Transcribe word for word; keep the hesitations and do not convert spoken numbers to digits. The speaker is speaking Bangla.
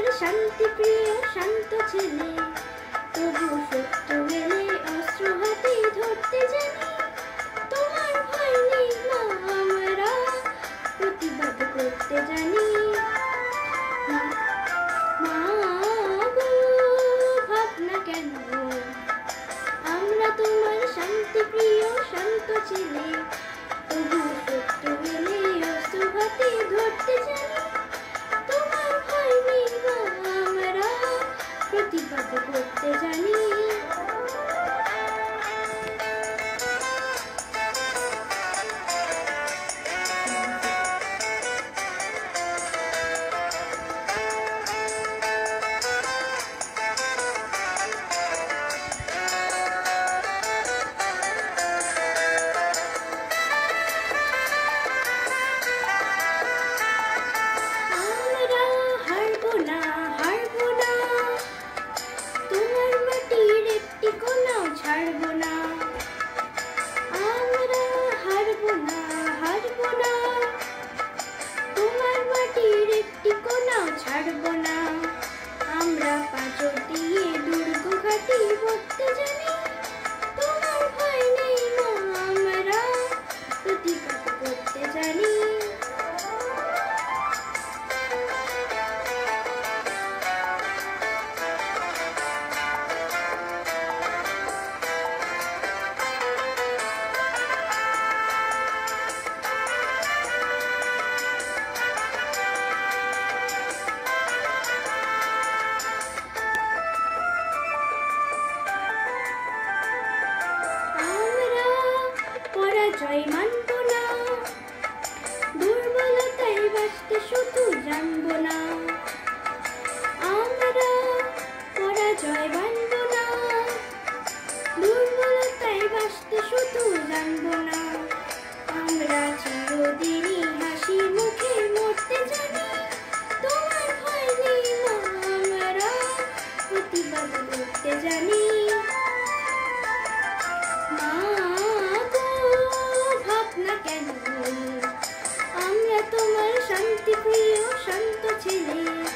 তোমার শান্তি প্রিয় শান্ত ছেলে, তবু শত্রু এলে অস্ত্র হাতে ধরতে জানি। তোমার ভয় নেই মা, আমরা প্রতিবাদ করতে জানি। মা গো ভাবনা কেন, আমরা তোমার শান্তি প্রিয় শান্ত ছেলে, তবু শত্রু এলে অস্ত্র হাতে ধরতে জানি। তোমার ভয় নেই মা, আমরা প্রতিবাদ করতে জানি। ছাড়বো না, আমরা হারবো না, হারবো না, তোমার মাটির একটি কোনাও ছাড়বো না। আমরা পাঁচর দিয়ে দুর্গ ঘাটি করতে জানি। তোমার ভয় নেই মা, আমরা প্রতিবাদ করতে জানি। পরাজয় মানব না, দুর্বলতায় বাঁচতে শুধু জানবো না। আমরা পরাজয় মানব না, দুর্বলতায় বাঁচতে শুধু জানবো না। আমরা চিরদিনই হাসি মুখে মরতে জানি। তোমার ভয় নেই মা, আমরা প্রতিবাদ করতে জানি। আমরা তোমার শান্তি প্রিয় শান্ত ছেলে।